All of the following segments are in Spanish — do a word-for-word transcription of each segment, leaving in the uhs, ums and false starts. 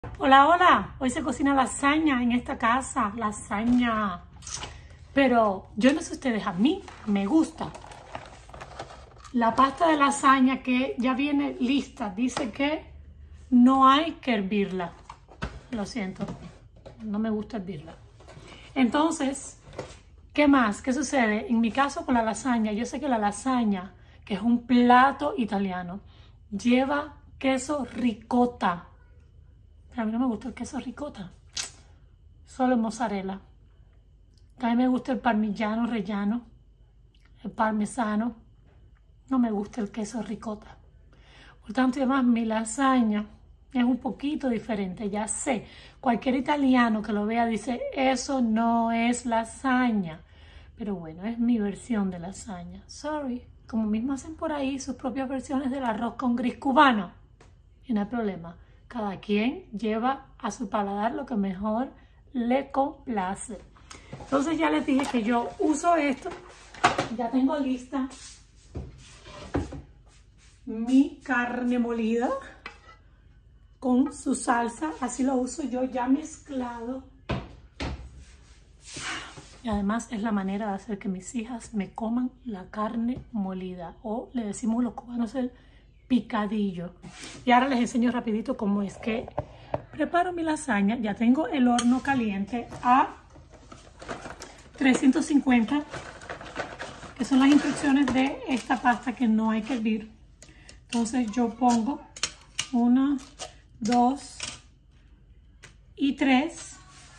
Hola, hola, hoy se cocina lasaña en esta casa, lasaña, pero yo no sé ustedes, a mí me gusta la pasta de lasaña que ya viene lista, dice que no hay que hervirla, lo siento, no me gusta hervirla. Entonces, ¿qué más? ¿Qué sucede? En mi caso con la lasaña, yo sé que la lasaña, que es un plato italiano, lleva queso ricota. A mí no me gusta el queso ricota, solo mozzarella. También me gusta el parmigiano rellano, el parmesano. No me gusta el queso ricota. Por tanto, además, mi lasaña es un poquito diferente. Ya sé, cualquier italiano que lo vea dice, eso no es lasaña. Pero bueno, es mi versión de lasaña. Sorry. Como mismo hacen por ahí sus propias versiones del arroz con gris cubano. Y no hay problema. Cada quien lleva a su paladar lo que mejor le complace. Entonces ya les dije que yo uso esto. Ya tengo lista mi carne molida con su salsa. Así lo uso yo ya mezclado. Y además es la manera de hacer que mis hijas me coman la carne molida. O le decimos los cubanos el picadillo. Y ahora les enseño rapidito cómo es que preparo mi lasaña. Ya tengo el horno caliente a trescientos cincuenta, que son las instrucciones de esta pasta que no hay que hervir. Entonces yo pongo una, dos y tres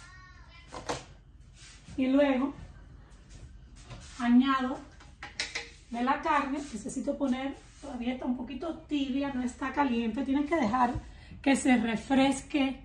y luego añado de la carne. Necesito poner, todavía está un poquito tibia, no está caliente, tienes que dejar que se refresque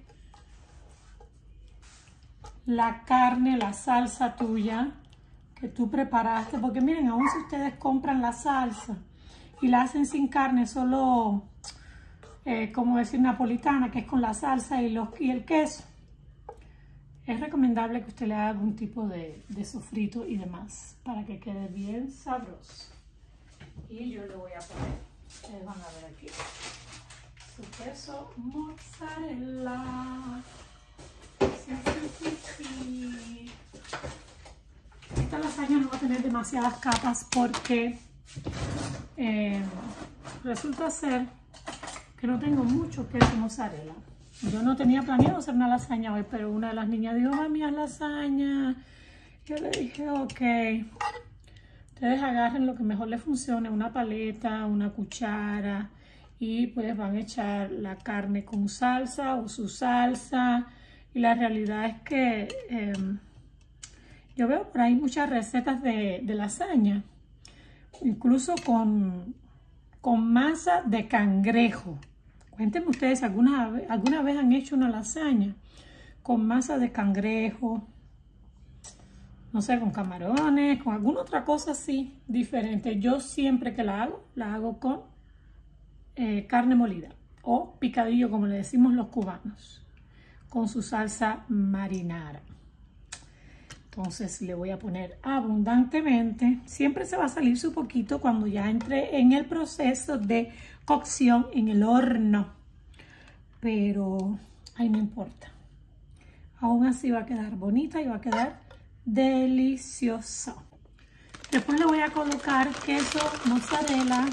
la carne, la salsa tuya que tú preparaste, porque miren, aún si ustedes compran la salsa y la hacen sin carne, solo eh, como decir napolitana, que es con la salsa y, los, y el queso, es recomendable que usted le haga algún tipo de, de sofrito y demás para que quede bien sabroso. Y yo le voy a poner, ustedes van a ver aquí, su queso mozzarella. Sí, sí, sí, sí. Esta lasaña no va a tener demasiadas capas porque eh, resulta ser que no tengo mucho queso mozzarella. Yo no tenía planeado hacer una lasaña hoy, pero una de las niñas dijo, mami, haz lasaña. Yo le dije, ok. Ustedes agarren lo que mejor les funcione, una paleta, una cuchara, y pues van a echar la carne con salsa o su salsa. Y la realidad es que eh, yo veo por ahí muchas recetas de, de lasaña, incluso con, con masa de cangrejo. Cuéntenme ustedes, ¿alguna, ¿alguna vez han hecho una lasaña con masa de cangrejo? No sé, con camarones, con alguna otra cosa así diferente. Yo siempre que la hago, la hago con eh, carne molida o picadillo, como le decimos los cubanos, con su salsa marinara. Entonces le voy a poner abundantemente. Siempre se va a salir su poquito cuando ya entre en el proceso de cocción en el horno. Pero ahí no importa. Aún así va a quedar bonita y va a quedar deliciosa. Después le voy a colocar queso mozzarella.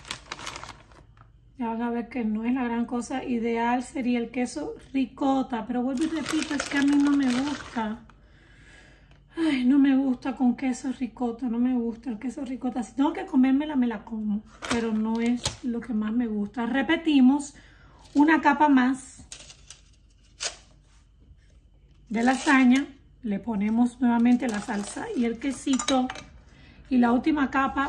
Ya van a ver que no es la gran cosa. Ideal sería el queso ricota, pero vuelvo y repito, es que a mí no me gusta. Ay, no me gusta con queso ricota, no me gusta el queso ricota. Si tengo que comérmela, me la como, pero no es lo que más me gusta. Repetimos una capa más de lasaña. Le ponemos nuevamente la salsa y el quesito. Y la última capa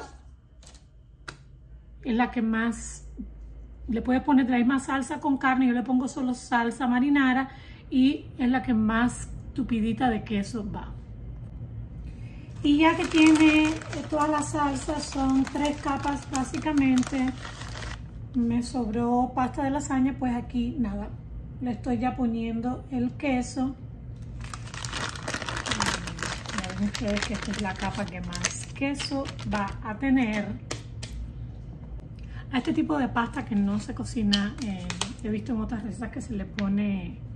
es la que más... Le puedes poner de ahí más salsa con carne. Yo le pongo solo salsa marinara y es la que más tupidita de queso va. Y ya que tiene todas las salsas, son tres capas básicamente. Me sobró pasta de lasaña, pues aquí nada. Le estoy ya poniendo el queso. Miren ustedes que esta es la capa que más queso va a tener. A este tipo de pasta que no se cocina, eh, he visto en otras recetas que se le pone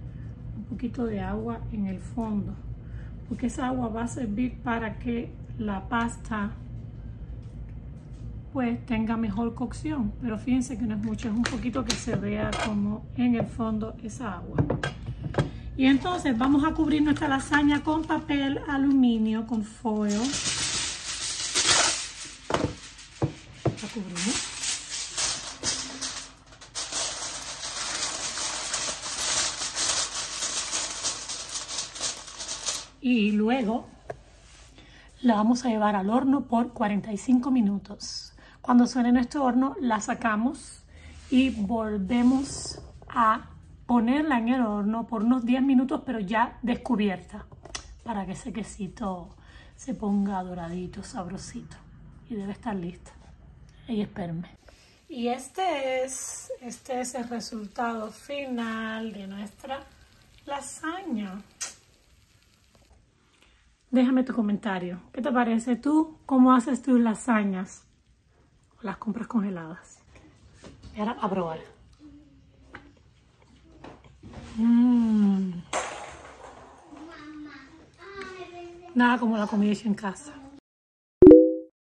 poquito de agua en el fondo, porque esa agua va a servir para que la pasta pues tenga mejor cocción. Pero fíjense que no es mucho, es un poquito que se vea como en el fondo esa agua. Y entonces vamos a cubrir nuestra lasaña con papel aluminio, con foil. La cubrimos. Y luego la vamos a llevar al horno por cuarenta y cinco minutos. Cuando suene nuestro horno, la sacamos y volvemos a ponerla en el horno por unos diez minutos, pero ya descubierta, para que ese quesito se ponga doradito, sabrosito. Y debe estar lista. Y espérenme. Y este es, este es el resultado final de nuestra lasaña. Déjame tu comentario. ¿Qué te parece tú? ¿Cómo haces tus lasañas? ¿O las compras congeladas? Y ahora a probar. Mmm. Nada como la comida hecha en casa.